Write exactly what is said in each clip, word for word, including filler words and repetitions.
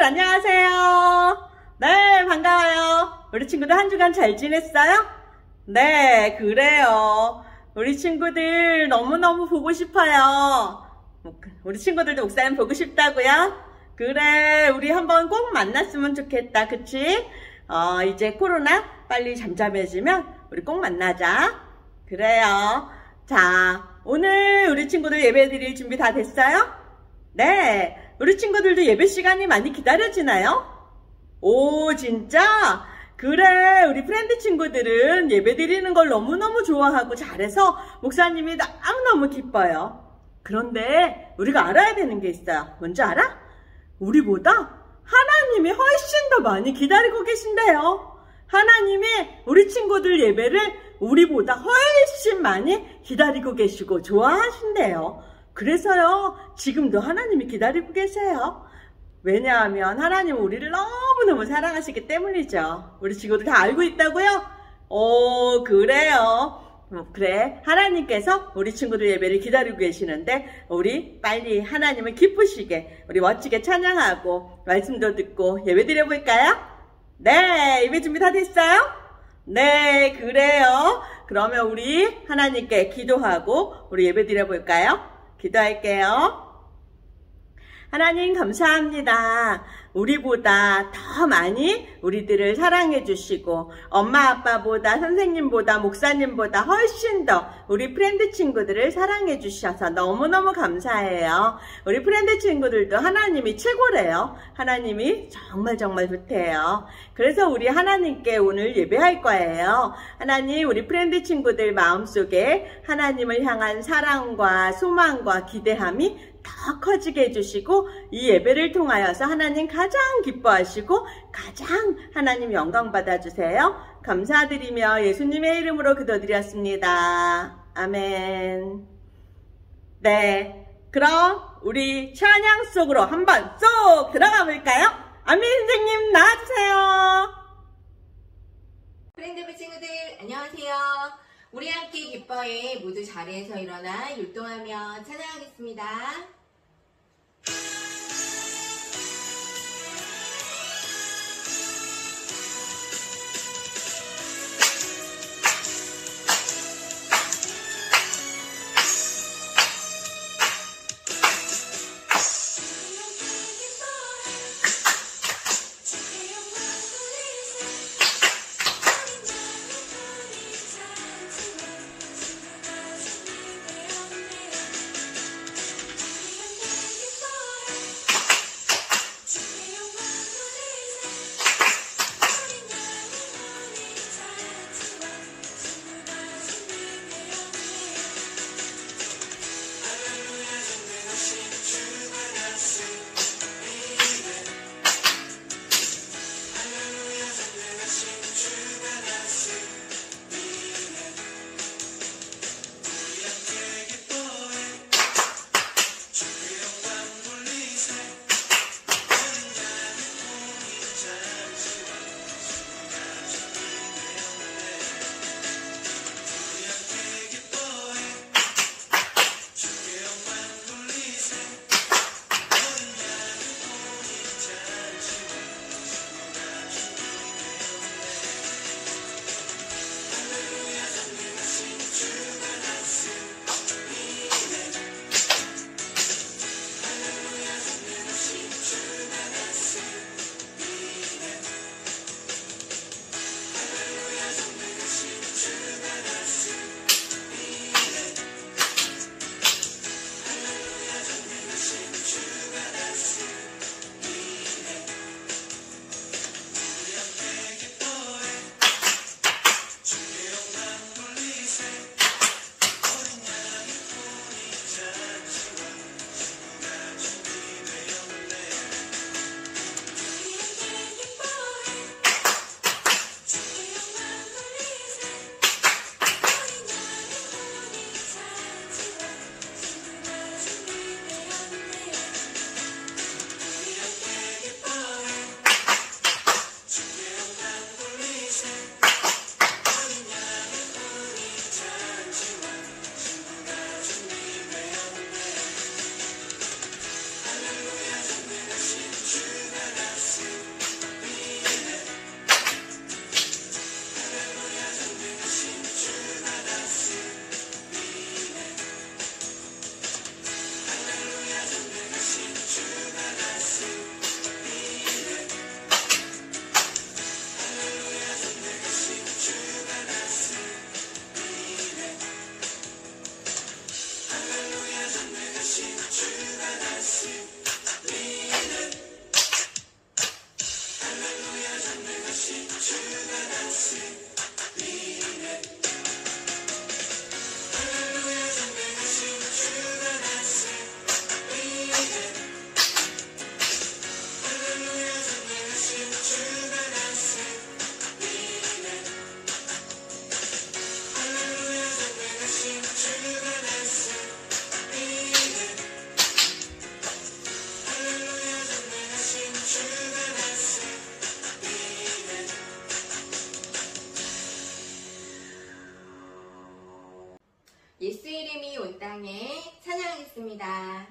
안녕하세요. 네, 반가워요. 우리 친구들 한 주간 잘 지냈어요? 네, 그래요. 우리 친구들 너무너무 보고 싶어요. 우리 친구들도 목사님 보고 싶다고요? 그래, 우리 한번 꼭 만났으면 좋겠다. 그치? 어, 이제 코로나 빨리 잠잠해지면 우리 꼭 만나자. 그래요. 자, 오늘 우리 친구들 예배 드릴 준비 다 됐어요? 네, 우리 친구들도 예배 시간이 많이 기다려지나요? 오, 진짜? 그래, 우리 프렌드 친구들은 예배 드리는 걸 너무너무 좋아하고 잘해서 목사님이 너무너무 기뻐요. 그런데 우리가 알아야 되는 게 있어요. 뭔지 알아? 우리보다 하나님이 훨씬 더 많이 기다리고 계신데요. 하나님이 우리 친구들 예배를 우리보다 훨씬 많이 기다리고 계시고 좋아하신대요. 그래서요, 지금도 하나님이 기다리고 계세요. 왜냐하면 하나님은 우리를 너무너무 사랑하시기 때문이죠. 우리 친구들 다 알고 있다고요? 오, 그래요. 그래, 하나님께서 우리 친구들 예배를 기다리고 계시는데 우리 빨리 하나님을 기쁘시게 우리 멋지게 찬양하고 말씀도 듣고 예배 드려볼까요? 네, 예배 준비 다 됐어요? 네, 그래요. 그러면 우리 하나님께 기도하고 우리 예배 드려볼까요? 기도할게요. 하나님 감사합니다. 우리보다 더 많이 우리들을 사랑해 주시고 엄마 아빠보다 선생님보다 목사님보다 훨씬 더 우리 프렌드 친구들을 사랑해 주셔서 너무너무 감사해요. 우리 프렌드 친구들도 하나님이 최고래요. 하나님이 정말 정말 좋대요. 그래서 우리 하나님께 오늘 예배할 거예요. 하나님, 우리 프렌드 친구들 마음속에 하나님을 향한 사랑과 소망과 기대함이 더 커지게 해주시고 이 예배를 통하여서 하나님 가장 기뻐하시고 가장 하나님 영광 받아주세요. 감사드리며 예수님의 이름으로 기도드렸습니다. 아멘. 네, 그럼 우리 찬양 속으로 한번 쏙 들어가 볼까요? 아멘. 선생님 나와주세요. 프렌드 친구들 안녕하세요. 우리 함께 기뻐해 모두 자리에서 일어나 율동하며 찬양하겠습니다. 예수 이름이 온 땅에 찬양하겠습니다.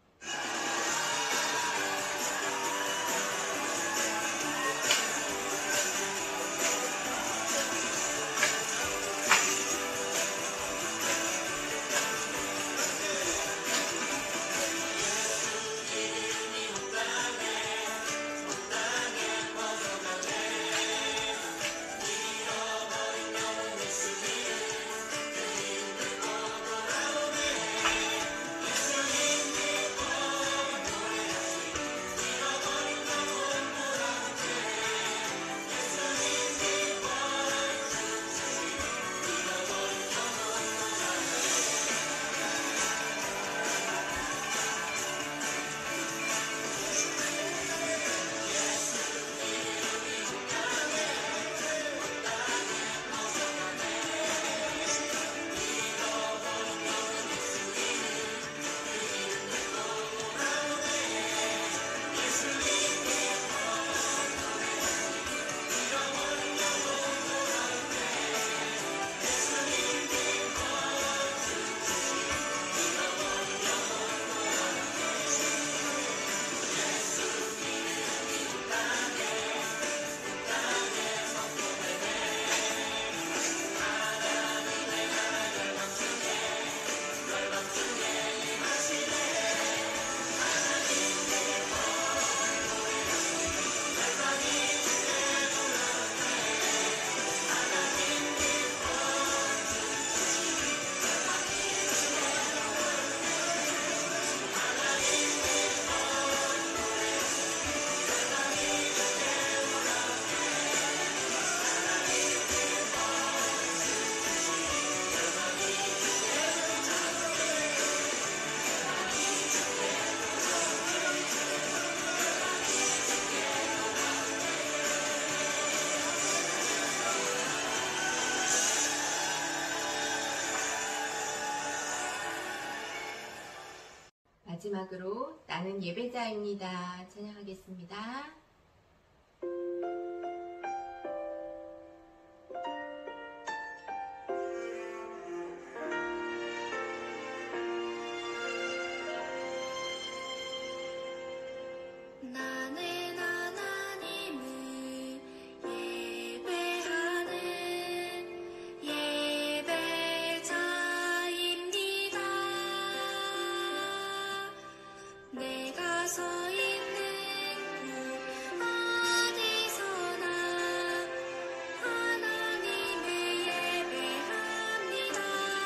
마지막으로 나는 예배자입니다. 찬양하겠습니다. 나는 하나님을 예배하는 예배자입니다. 내가 서 있는 곳 어디서나 하나님을 예배합니다.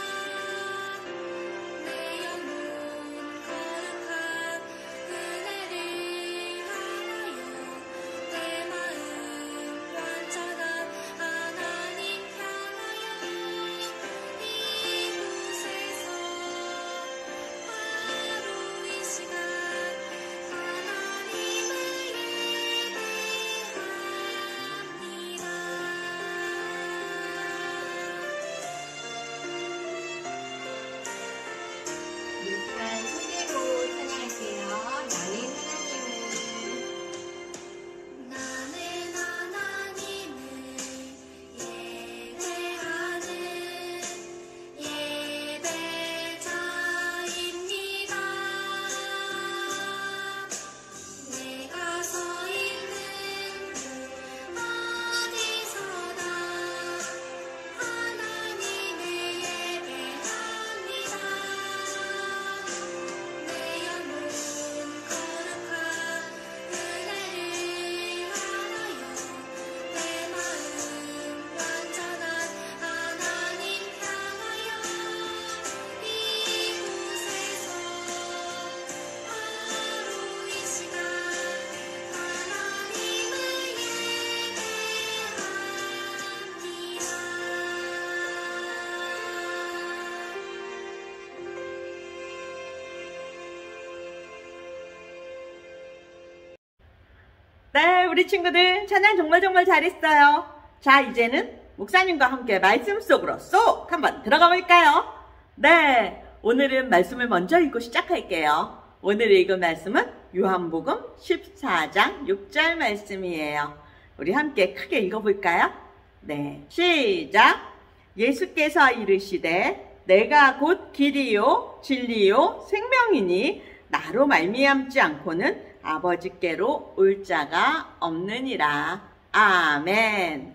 내 영혼 거룩한 은혜를 하나요 내 마음 완전한 하나님 향하여 이곳에서 바로 이 시간 하나님을 예배합니다. 이 시간 손들고 찬양할게요. 나는 하나님을 나는 하나님을 예배하는 예배자입니다. 내가 서 있는 곳 어디서나 하나님을 예배합니다. 내 영혼 거룩한 은혜를 하나요 내 마음 완전한 하나님 향하여 이곳에서 바로 이 시간 하나님을 네, 우리 친구들 찬양 정말 정말 잘했어요. 자, 이제는 목사님과 함께 말씀 속으로 쏙 한번 들어가 볼까요? 네, 오늘은 말씀을 먼저 읽고 시작할게요. 오늘 읽은 말씀은 요한복음 십사 장 육 절 말씀이에요. 우리 함께 크게 읽어볼까요? 네, 시작! 예수께서 이르시되 내가 곧 길이요 진리요 생명이니 나로 말미암지 않고는 아버지께로 올 자가 없느니라. 아멘.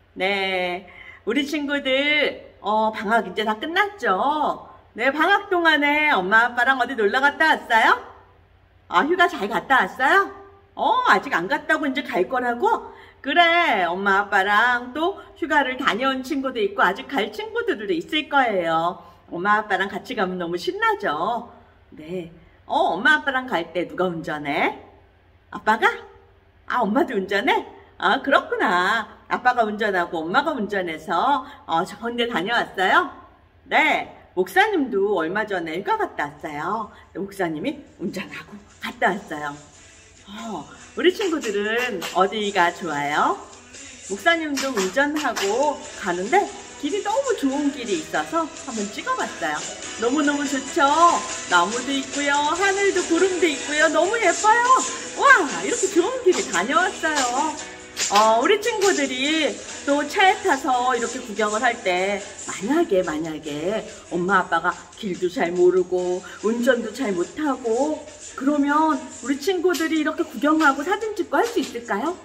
네, 우리 친구들 어, 방학 이제 다 끝났죠? 네, 방학 동안에 엄마 아빠랑 어디 놀러 갔다 왔어요? 아, 휴가 잘 갔다 왔어요? 어, 아직 안 갔다고 이제 갈 거라고? 그래, 엄마 아빠랑 또 휴가를 다녀온 친구도 있고 아직 갈 친구들도 있을 거예요. 엄마 아빠랑 같이 가면 너무 신나죠? 네, 어, 엄마 아빠랑 갈 때 누가 운전해? 아빠가? 아, 엄마도 운전해? 아, 그렇구나. 아빠가 운전하고 엄마가 운전해서 어, 좋은 데 다녀왔어요? 네, 목사님도 얼마 전에 휴가 갔다 왔어요. 목사님이 운전하고 갔다 왔어요. 어, 우리 친구들은 어디가 좋아요? 목사님도 운전하고 가는데 길이 너무 좋은 길이 있어서 한번 찍어봤어요. 너무너무 좋죠? 나무도 있고요, 하늘도 구름도 있고요. 너무 예뻐요. 와, 이렇게 좋은 길을 다녀왔어요. 어, 우리 친구들이 또 차에 타서 이렇게 구경을 할 때 만약에 만약에 엄마 아빠가 길도 잘 모르고 운전도 잘 못하고 그러면 우리 친구들이 이렇게 구경하고 사진 찍고 할 수 있을까요?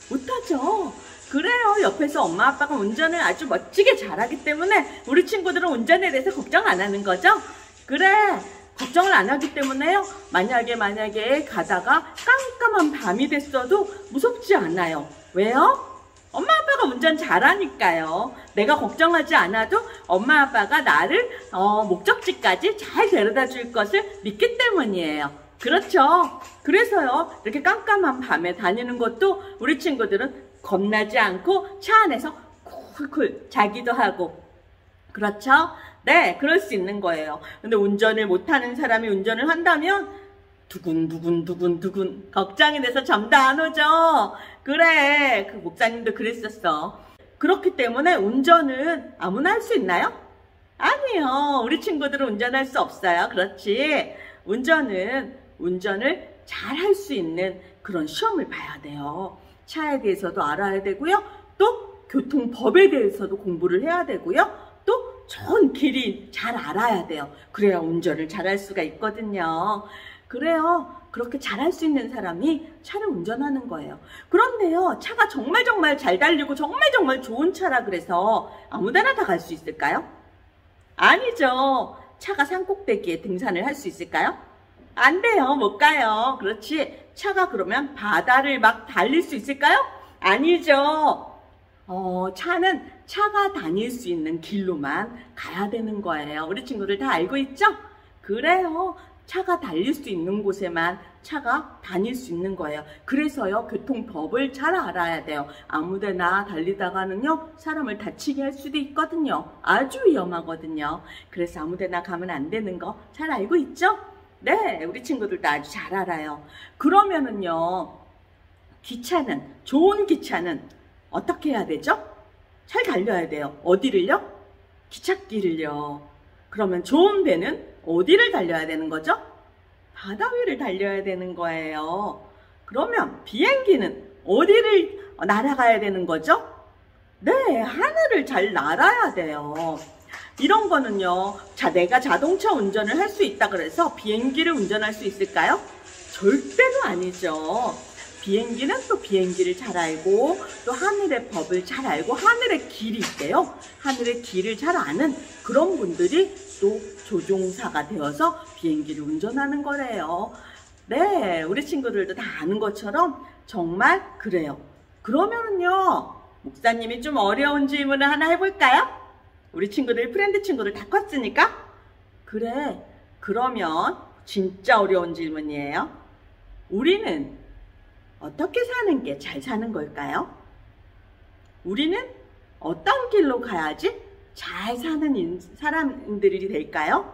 못하죠. 그래요. 옆에서 엄마 아빠가 운전을 아주 멋지게 잘하기 때문에 우리 친구들은 운전에 대해서 걱정 안 하는 거죠? 그래, 걱정을 안 하기 때문에요. 만약에 만약에 가다가 깜깜한 밤이 됐어도 무섭지 않아요. 왜요? 엄마 아빠가 운전 잘하니까요. 내가 걱정하지 않아도 엄마 아빠가 나를 어, 목적지까지 잘 데려다 줄 것을 믿기 때문이에요. 그렇죠? 그래서요, 이렇게 깜깜한 밤에 다니는 것도 우리 친구들은 겁나지 않고 차 안에서 쿨쿨 자기도 하고, 그렇죠? 네, 그럴 수 있는 거예요. 근데 운전을 못하는 사람이 운전을 한다면 두근두근두근두근 걱정이 돼서 잠도 안 오죠. 그래, 그 목사님도 그랬었어. 그렇기 때문에 운전은 아무나 할 수 있나요? 아니요, 우리 친구들은 운전할 수 없어요. 그렇지? 운전은 운전을 잘 할 수 있는 그런 시험을 봐야 돼요. 차에 대해서도 알아야 되고요. 또 교통법에 대해서도 공부를 해야 되고요. 또 좋은 길이 잘 알아야 돼요. 그래야 운전을 잘 할 수가 있거든요. 그래요. 그렇게 잘할 수 있는 사람이 차를 운전하는 거예요. 그런데요, 차가 정말 정말 잘 달리고 정말 정말 좋은 차라 그래서 아무데나 다 갈 수 있을까요? 아니죠. 차가 산꼭대기에 등산을 할 수 있을까요? 안 돼요. 못 가요. 그렇지. 차가 그러면 바다를 막 달릴 수 있을까요? 아니죠. 어, 차는 차가 다닐 수 있는 길로만 가야 되는 거예요. 우리 친구들 다 알고 있죠? 그래요. 차가 달릴 수 있는 곳에만 차가 다닐 수 있는 거예요. 그래서요, 교통법을 잘 알아야 돼요. 아무데나 달리다가는요, 사람을 다치게 할 수도 있거든요. 아주 위험하거든요. 그래서 아무데나 가면 안 되는 거 잘 알고 있죠? 네, 우리 친구들도 아주 잘 알아요. 그러면은요, 기차는, 좋은 기차는 어떻게 해야 되죠? 잘 달려야 돼요. 어디를요? 기찻길을요. 그러면 좋은 배는 어디를 달려야 되는 거죠? 바다 위를 달려야 되는 거예요. 그러면 비행기는 어디를 날아가야 되는 거죠? 네, 하늘을 잘 날아야 돼요. 이런 거는요, 자, 내가 자동차 운전을 할 수 있다 그래서 비행기를 운전할 수 있을까요? 절대로 아니죠. 비행기는 또 비행기를 잘 알고 또 하늘의 법을 잘 알고 하늘의 길이 있대요. 하늘의 길을 잘 아는 그런 분들이 또 조종사가 되어서 비행기를 운전하는 거래요. 네, 우리 친구들도 다 아는 것처럼 정말 그래요. 그러면은요, 목사님이 좀 어려운 질문을 하나 해볼까요? 우리 친구들, 프렌드 친구들 다 컸으니까? 그래, 그러면 진짜 어려운 질문이에요. 우리는 어떻게 사는 게 잘 사는 걸까요? 우리는 어떤 길로 가야지 잘 사는 사람들이 될까요?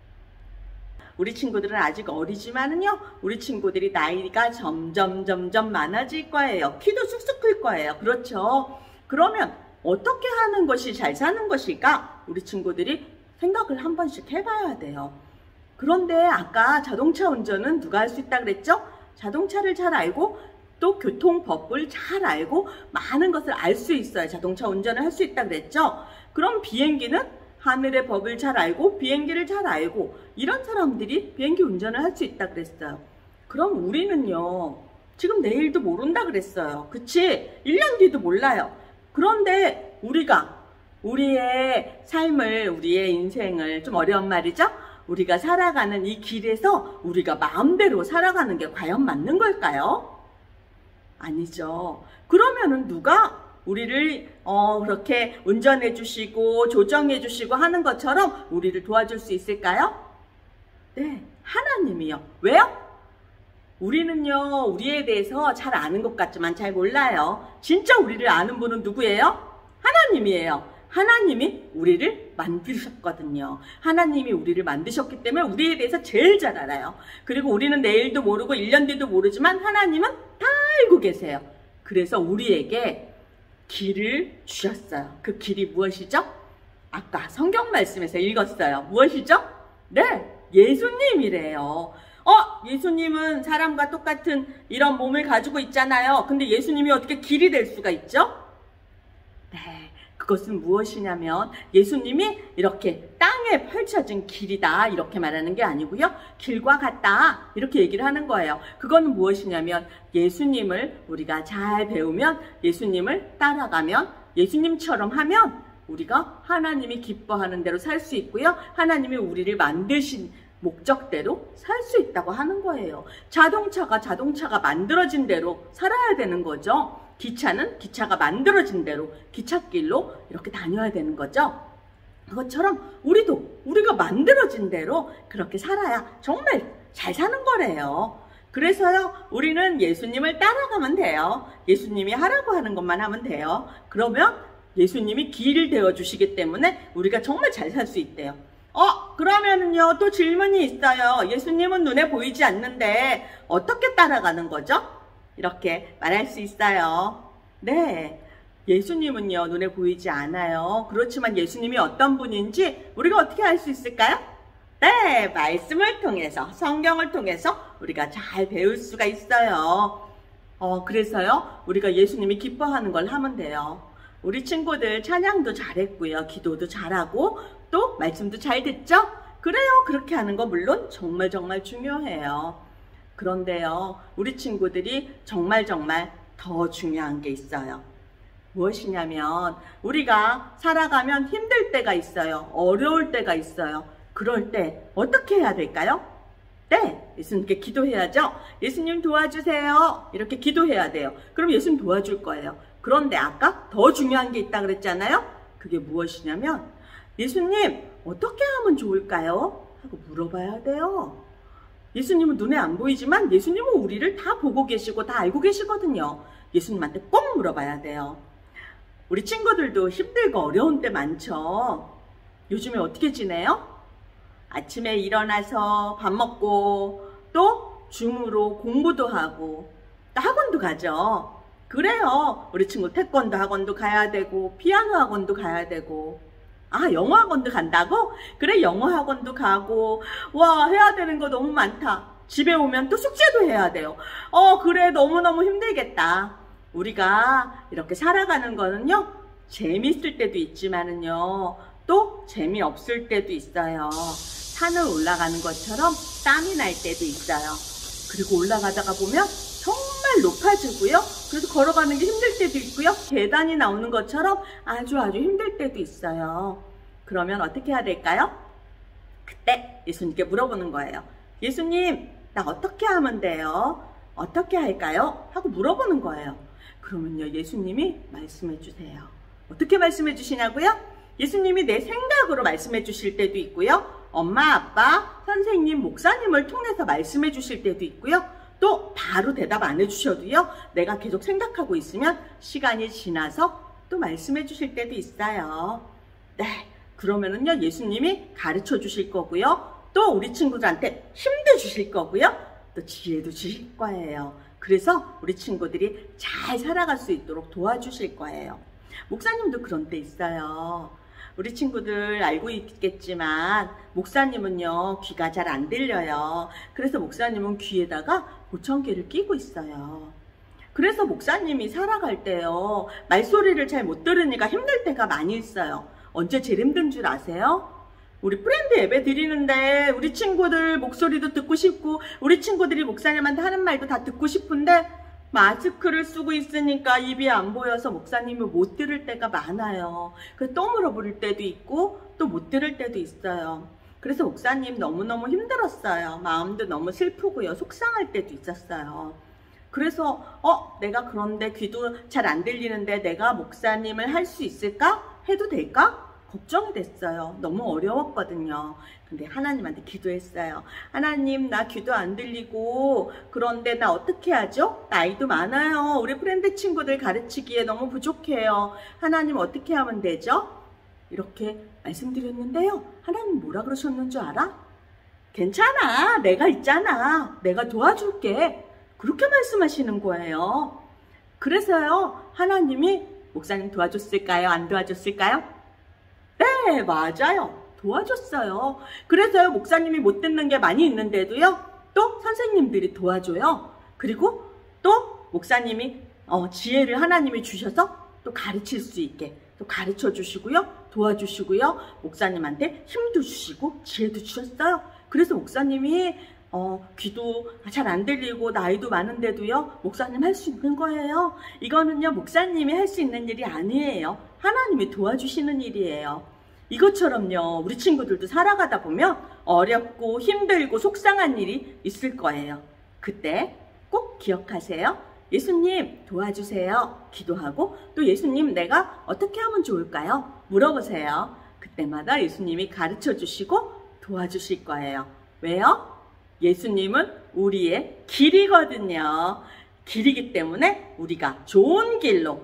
우리 친구들은 아직 어리지만은요, 우리 친구들이 나이가 점점 점점 많아질 거예요. 키도 쑥쑥 클 거예요. 그렇죠? 그러면 어떻게 하는 것이 잘 사는 것일까? 우리 친구들이 생각을 한 번씩 해봐야 돼요. 그런데 아까 자동차 운전은 누가 할 수 있다 그랬죠? 자동차를 잘 알고 또 교통법을 잘 알고 많은 것을 알 수 있어야 자동차 운전을 할 수 있다 그랬죠? 그럼 비행기는 하늘의 법을 잘 알고 비행기를 잘 알고 이런 사람들이 비행기 운전을 할 수 있다 그랬어요. 그럼 우리는요, 지금 내일도 모른다 그랬어요. 그치? 일 년 뒤도 몰라요. 그런데 우리가 우리의 삶을, 우리의 인생을, 좀 어려운 말이죠? 우리가 살아가는 이 길에서 우리가 마음대로 살아가는 게 과연 맞는 걸까요? 아니죠. 그러면은 누가 우리를 어, 그렇게 운전해 주시고 조정해 주시고 하는 것처럼 우리를 도와줄 수 있을까요? 네, 하나님이요. 왜요? 우리는요, 우리에 대해서 잘 아는 것 같지만 잘 몰라요. 진짜 우리를 아는 분은 누구예요? 하나님이에요. 하나님이 우리를 만드셨거든요. 하나님이 우리를 만드셨기 때문에 우리에 대해서 제일 잘 알아요. 그리고 우리는 내일도 모르고 일 년 뒤도 모르지만 하나님은 다 알고 계세요. 그래서 우리에게 길을 주셨어요. 그 길이 무엇이죠? 아까 성경 말씀에서 읽었어요. 무엇이죠? 네, 예수님이래요. 어, 예수님은 사람과 똑같은 이런 몸을 가지고 있잖아요. 근데 예수님이 어떻게 길이 될 수가 있죠? 네, 그것은 무엇이냐면 예수님이 이렇게 땅에 펼쳐진 길이다 이렇게 말하는 게 아니고요. 길과 같다 이렇게 얘기를 하는 거예요. 그거는 무엇이냐면 예수님을 우리가 잘 배우면, 예수님을 따라가면, 예수님처럼 하면 우리가 하나님이 기뻐하는 대로 살 수 있고요. 하나님이 우리를 만드신 목적대로 살 수 있다고 하는 거예요. 자동차가 자동차가 만들어진 대로 살아야 되는 거죠. 기차는 기차가 만들어진 대로 기찻길로 이렇게 다녀야 되는 거죠. 그것처럼 우리도 우리가 만들어진 대로 그렇게 살아야 정말 잘 사는 거래요. 그래서요, 우리는 예수님을 따라가면 돼요. 예수님이 하라고 하는 것만 하면 돼요. 그러면 예수님이 길을 되어주시기 때문에 우리가 정말 잘 살 수 있대요. 어, 그러면은요, 또 질문이 있어요. 예수님은 눈에 보이지 않는데 어떻게 따라가는 거죠? 이렇게 말할 수 있어요. 네, 예수님은요, 눈에 보이지 않아요. 그렇지만 예수님이 어떤 분인지 우리가 어떻게 알 수 있을까요? 네, 말씀을 통해서, 성경을 통해서 우리가 잘 배울 수가 있어요. 어, 그래서요, 우리가 예수님이 기뻐하는 걸 하면 돼요. 우리 친구들 찬양도 잘했고요. 기도도 잘하고 또 말씀도 잘 듣죠? 그래요. 그렇게 하는 거 물론 정말 정말 중요해요. 그런데요, 우리 친구들이 정말 정말 더 중요한 게 있어요. 무엇이냐면 우리가 살아가면 힘들 때가 있어요. 어려울 때가 있어요. 그럴 때 어떻게 해야 될까요? 네, 예수님께 기도해야죠. 예수님 도와주세요. 이렇게 기도해야 돼요. 그럼 예수님 도와줄 거예요. 그런데 아까 더 중요한 게 있다 그랬잖아요. 그게 무엇이냐면 예수님 어떻게 하면 좋을까요? 하고 물어봐야 돼요. 예수님은 눈에 안 보이지만 예수님은 우리를 다 보고 계시고 다 알고 계시거든요. 예수님한테 꼭 물어봐야 돼요. 우리 친구들도 힘들고 어려운 때 많죠. 요즘에 어떻게 지내요? 아침에 일어나서 밥 먹고 또 줌으로 공부도 하고 또 학원도 가죠. 그래요. 우리 친구 태권도 학원도 가야 되고 피아노 학원도 가야 되고, 아, 영어 학원도 간다고? 그래, 영어 학원도 가고. 와, 해야 되는 거 너무 많다. 집에 오면 또 숙제도 해야 돼요. 어, 그래, 너무너무 힘들겠다. 우리가 이렇게 살아가는 거는요, 재밌을 때도 있지만은요, 또 재미없을 때도 있어요. 산을 올라가는 것처럼 땀이 날 때도 있어요. 그리고 올라가다가 보면 정말 높아지고요. 그래서 걸어가는 게 힘들 때도 있고요. 계단이 나오는 것처럼 아주 아주 힘들 때도 있어요. 그러면 어떻게 해야 될까요? 그때 예수님께 물어보는 거예요. 예수님, 나 어떻게 하면 돼요? 어떻게 할까요? 하고 물어보는 거예요. 그러면요, 예수님이 말씀해 주세요. 어떻게 말씀해 주시냐고요? 예수님이 내 생각으로 말씀해 주실 때도 있고요. 엄마, 아빠, 선생님, 목사님을 통해서 말씀해 주실 때도 있고요. 또 바로 대답 안 해주셔도요, 내가 계속 생각하고 있으면 시간이 지나서 또 말씀해 주실 때도 있어요. 네, 그러면은요, 예수님이 가르쳐 주실 거고요. 또 우리 친구들한테 힘도 주실 거고요. 또 지혜도 주실 거예요. 그래서 우리 친구들이 잘 살아갈 수 있도록 도와주실 거예요. 목사님도 그런 때 있어요. 우리 친구들 알고 있겠지만 목사님은요, 귀가 잘 안 들려요. 그래서 목사님은 귀에다가 보청기를 끼고 있어요. 그래서 목사님이 살아갈 때요, 말소리를 잘 못 들으니까 힘들 때가 많이 있어요. 언제 제일 힘든 줄 아세요? 우리 프렌드 예배 드리는데 우리 친구들 목소리도 듣고 싶고 우리 친구들이 목사님한테 하는 말도 다 듣고 싶은데 마스크를 쓰고 있으니까 입이 안 보여서 목사님이 못 들을 때가 많아요. 그래서 또 물어볼 때도 있고 또 못 들을 때도 있어요. 그래서 목사님 너무너무 힘들었어요. 마음도 너무 슬프고요. 속상할 때도 있었어요. 그래서 어 내가 그런데 귀도 잘 안 들리는데 내가 목사님을 할 수 있을까? 해도 될까? 걱정이 됐어요. 너무 어려웠거든요. 근데 하나님한테 기도했어요. 하나님, 나 귀도 안 들리고 그런데 나 어떻게 하죠? 나이도 많아요. 우리 프렌드 친구들 가르치기에 너무 부족해요. 하나님 어떻게 하면 되죠? 이렇게 말씀드렸는데요. 하나님 뭐라 그러셨는 줄 알아? 괜찮아. 내가 있잖아. 내가 도와줄게. 그렇게 말씀하시는 거예요. 그래서요. 하나님이 목사님 도와줬을까요? 안 도와줬을까요? 네, 맞아요. 도와줬어요. 그래서요, 목사님이 못 듣는 게 많이 있는데도요, 또 선생님들이 도와줘요. 그리고 또 목사님이 어, 지혜를 하나님이 주셔서 또 가르칠 수 있게 또 가르쳐 주시고요, 도와주시고요, 목사님한테 힘도 주시고 지혜도 주셨어요. 그래서 목사님이 어, 귀도 잘 안 들리고 나이도 많은데도요, 목사님 할 수 있는 거예요. 이거는요, 목사님이 할 수 있는 일이 아니에요. 하나님이 도와주시는 일이에요. 이것처럼요, 우리 친구들도 살아가다 보면 어렵고 힘들고 속상한 일이 있을 거예요. 그때 꼭 기억하세요. 예수님 도와주세요. 기도하고 또 예수님 내가 어떻게 하면 좋을까요? 물어보세요. 그때마다 예수님이 가르쳐 주시고 도와주실 거예요. 왜요? 예수님은 우리의 길이거든요. 길이기 때문에 우리가 좋은 길로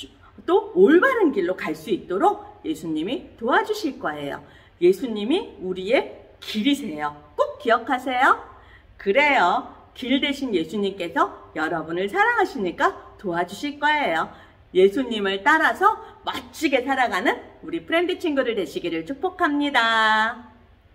또 올바른 길로 갈 수 있도록 예수님이 도와주실 거예요. 예수님이 우리의 길이세요. 꼭 기억하세요. 그래요. 길 대신 예수님께서 여러분을 사랑하시니까 도와주실 거예요. 예수님을 따라서 멋지게 살아가는 우리 프렌드 친구들 되시기를 축복합니다.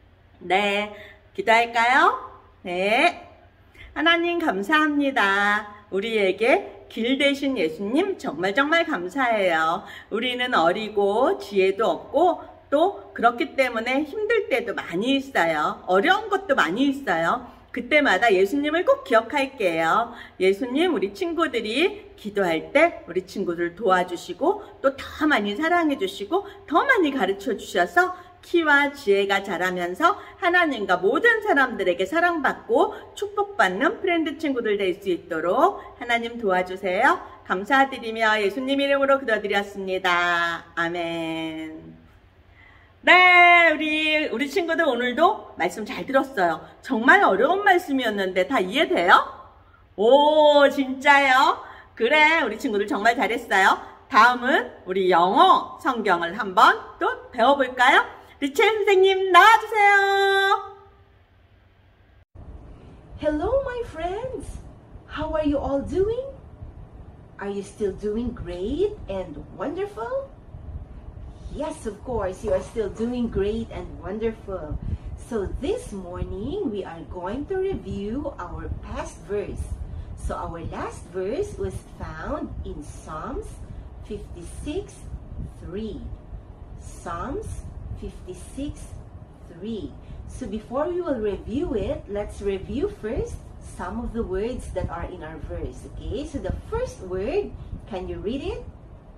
네, 기도할까요? 네, 하나님 감사합니다. 우리에게 길 대신 예수님 정말 정말 감사해요. 우리는 어리고 지혜도 없고 또 그렇기 때문에 힘들 때도 많이 있어요. 어려운 것도 많이 있어요. 그때마다 예수님을 꼭 기억할게요. 예수님, 우리 친구들이 기도할 때 우리 친구들 도와주시고 또 더 많이 사랑해 주시고 더 많이 가르쳐 주셔서 키와 지혜가 자라면서 하나님과 모든 사람들에게 사랑받고 축복받는 프렌드 친구들 될 수 있도록 하나님 도와주세요. 감사드리며 예수님 이름으로 기도드렸습니다. 아멘. 네, 우리 우리 친구들 오늘도 말씀 잘 들었어요. 정말 어려운 말씀이었는데 다 이해돼요? 오, 진짜요? 그래, 우리 친구들 정말 잘했어요. 다음은 우리 영어 성경을 한번 또 배워볼까요? 리첼 선생님 나와주세요. Hello, my friends. How are you all doing? Are you still doing great and wonderful? Yes, of course, you are still doing great and wonderful. So this morning, we are going to review our past verse. So our last verse was found in Psalms fifty-six three. Psalms fifty-six three. So before we will review it, let's review first some of the words that are in our verse. Okay, so the first word, can you read it?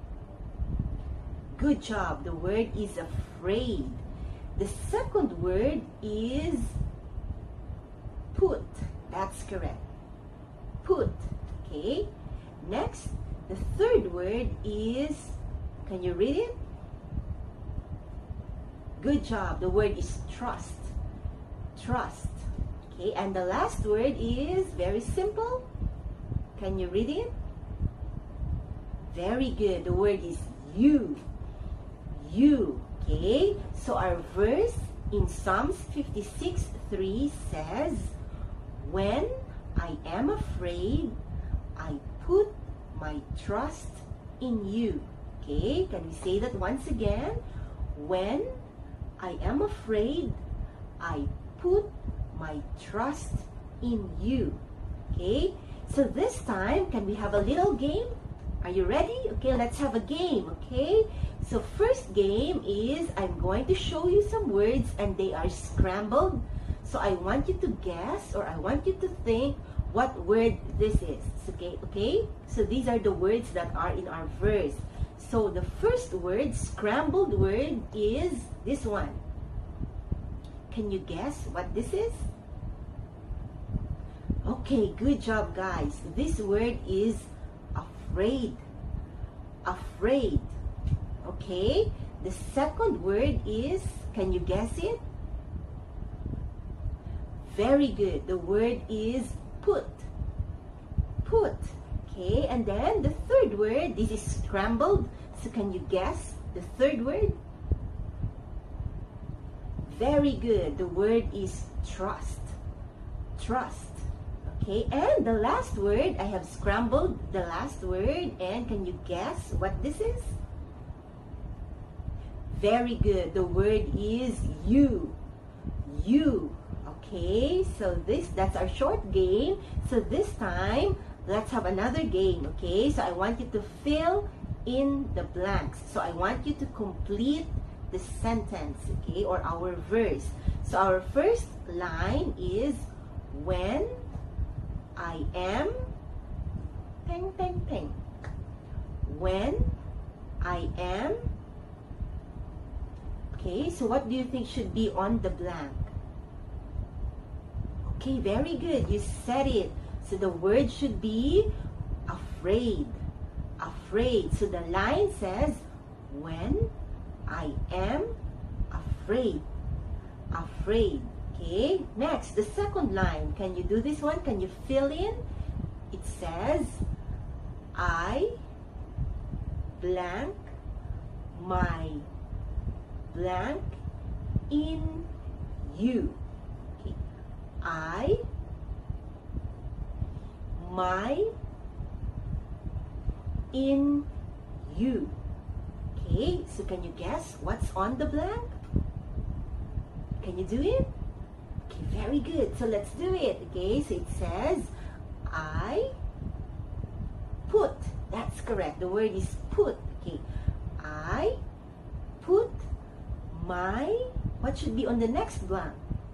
Good job. The word is afraid. The second word is put. That's correct. Put. Okay. Next, the third word is, can you read it? Good job. The word is trust. Trust. Okay. And the last word is very simple. Can you read it? Very good. The word is you. You. Okay. So our verse in Psalms fifty-six three says, when I am afraid, I put my trust in you. Okay. Can we say that once again? When I am afraid, I put my trust in you. Okay. So this time, can we have a little game? Are you ready? Okay, let's have a game, okay? So first game is I'm going to show you some words and they are scrambled. So I want you to guess or I want you to think what word this is, okay? Okay? So these are the words that are in our verse. So the first word, scrambled word, is this one. Can you guess what this is? Okay, good job, guys. This word is afraid. Afraid. Okay, the second word is, can you guess it? Very good. The word is put. Put. Okay, and then the third word, this is scrambled. So can you guess the third word? Very good. The word is trust. Trust. Okay, and the last word, I have scrambled the last word, and can you guess what this is? Very good. The word is you. You. Okay, so this, that's our short game. So this time, let's have another game, okay? So I want you to fill in the blanks. So I want you to complete the sentence, okay, or our verse. So our first line is, when I am, peng, peng, peng. When I am, okay, so what do you think should be on the blank? Okay, very good. You said it. So the word should be afraid. Afraid. So the line says, when I am afraid. Afraid. Okay, next, the second line. Can you do this one? Can you fill in? It says, I blank my blank in you. Okay. I, my, in you. Okay, so can you guess what's on the blank? Can you do it? Okay, very good. So let's do it. Okay, so it says, I put. That's correct. The word is put. Okay, I put my, what should be on the next blank?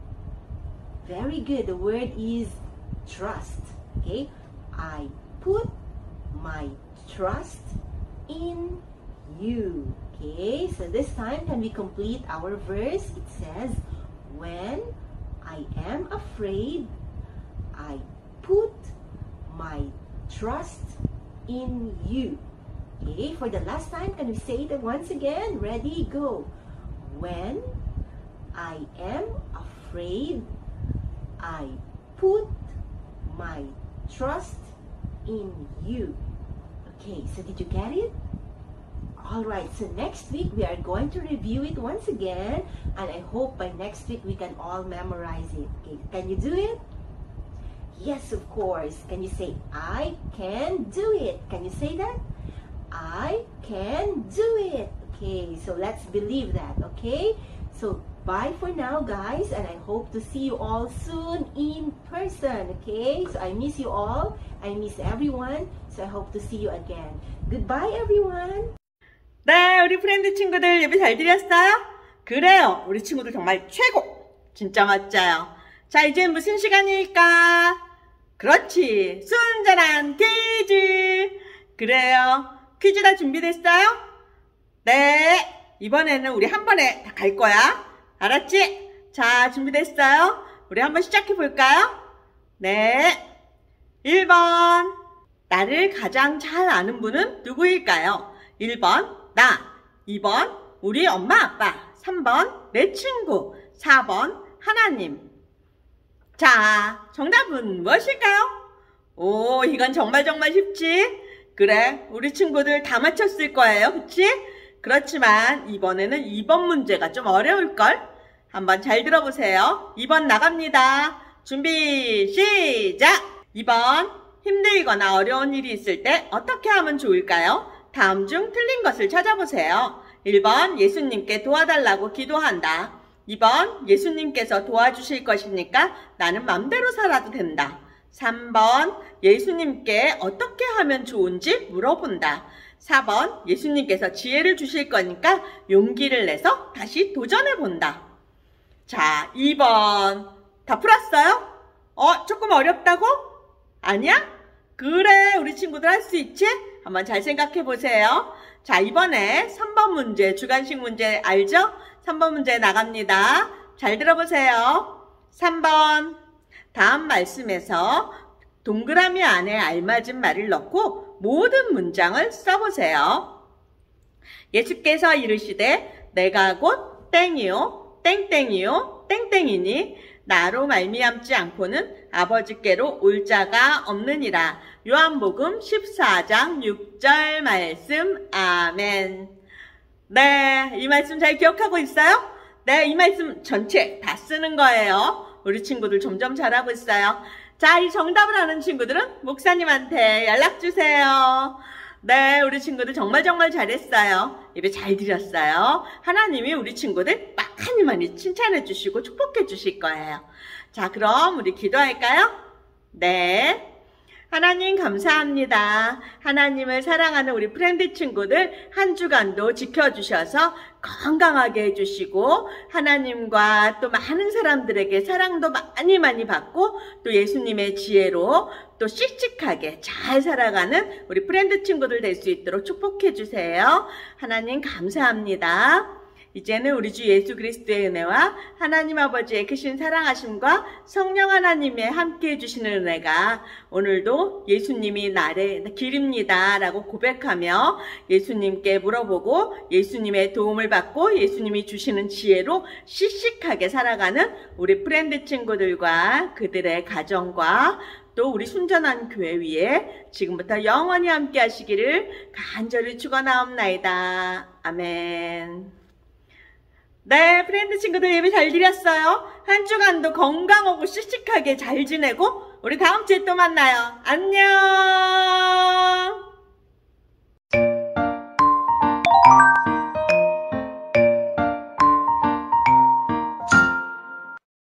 Very good. The word is trust. Okay, I put my trust in you. Okay, so this time can we complete our verse? It says, when I am afraid, I put my trust in you. Okay, for the last time, can we say it once again? Ready, go. When I am afraid, I put my trust in you. Okay, so did you get it? Alright, so next week we are going to review it once again, and I hope by next week we can all memorize it. Okay, can you do it? Yes, of course. Can you say, I can do it? Can you say that? I can do it. Okay, so let's believe that, okay? So, bye for now, guys, and I hope to see you all soon in person, okay? So, I miss you all. I miss everyone. So, I hope to see you again. Goodbye, everyone. 네, 우리 프렌드 친구들 예배 잘 드렸어요? 그래요. 우리 친구들 정말 최고. 진짜 멋져요. 자, 이제 무슨 시간일까? 그렇지. 순전한 퀴즈. 그래요. 퀴즈 다 준비됐어요? 네. 이번에는 우리 한 번에 다 갈 거야. 알았지? 자, 준비됐어요? 우리 한번 시작해 볼까요? 네. 일 번. 나를 가장 잘 아는 분은 누구일까요? 일 번. 나. 이 번. 우리 엄마 아빠. 삼 번. 내 친구. 사 번. 하나님. 자, 정답은 무엇일까요? 오, 이건 정말 정말 쉽지? 그래, 우리 친구들 다 맞췄을 거예요. 그치? 그렇지만 이번에는 이 번 문제가 좀 어려울걸? 한번 잘 들어보세요. 이 번 나갑니다. 준비, 시작! 이 번. 힘들거나 어려운 일이 있을 때 어떻게 하면 좋을까요? 다음 중 틀린 것을 찾아보세요. 일 번. 예수님께 도와달라고 기도한다. 이 번. 예수님께서 도와주실 것이니까 나는 맘대로 살아도 된다. 삼 번 예수님께 어떻게 하면 좋은지 물어본다. 사 번 예수님께서 지혜를 주실 거니까 용기를 내서 다시 도전해본다. 자, 이 번 다 풀었어요? 어, 조금 어렵다고? 아니야? 그래, 우리 친구들 할 수 있지? 한번 잘 생각해 보세요. 자, 이번에 삼 번 문제, 주관식 문제 알죠? 삼 번 문제 나갑니다. 잘 들어보세요. 삼 번 다음 말씀에서 동그라미 안에 알맞은 말을 넣고 모든 문장을 써보세요. 예수께서 이르시되 내가 곧 땡이요 땡땡이요 땡땡이니 나로 말미암지 않고는 아버지께로 올 자가 없느니라. 요한복음 십사 장 육 절 말씀. 아멘. 네, 이 말씀 잘 기억하고 있어요? 네, 이 말씀 전체 다 쓰는 거예요. 우리 친구들 점점 잘하고 있어요. 자, 이 정답을 아는 친구들은 목사님한테 연락주세요. 네, 우리 친구들 정말 정말 잘했어요. 예배 잘 드렸어요. 하나님이 우리 친구들 많이 많이 칭찬해 주시고 축복해 주실 거예요. 자, 그럼 우리 기도할까요? 네. 하나님 감사합니다. 하나님을 사랑하는 우리 프렌드 친구들 한 주간도 지켜주셔서 건강하게 해주시고 하나님과 또 많은 사람들에게 사랑도 많이 많이 받고 또 예수님의 지혜로 또 씩씩하게 잘 살아가는 우리 프렌드 친구들 될 수 있도록 축복해 주세요. 하나님 감사합니다. 이제는 우리 주 예수 그리스도의 은혜와 하나님 아버지의 크신 사랑하심과 성령 하나님의 함께 해주시는 은혜가 오늘도 예수님이 나의 길입니다 라고 고백하며 예수님께 물어보고 예수님의 도움을 받고 예수님이 주시는 지혜로 씩씩하게 살아가는 우리 프렌드 친구들과 그들의 가정과 또 우리 순전한 교회 위에 지금부터 영원히 함께 하시기를 간절히 축원하옵나이다. 아멘. 네, 프렌드 친구들 예배 잘 드렸어요. 한 주간도 건강하고 씩씩하게 잘 지내고 우리 다음 주에 또 만나요. 안녕.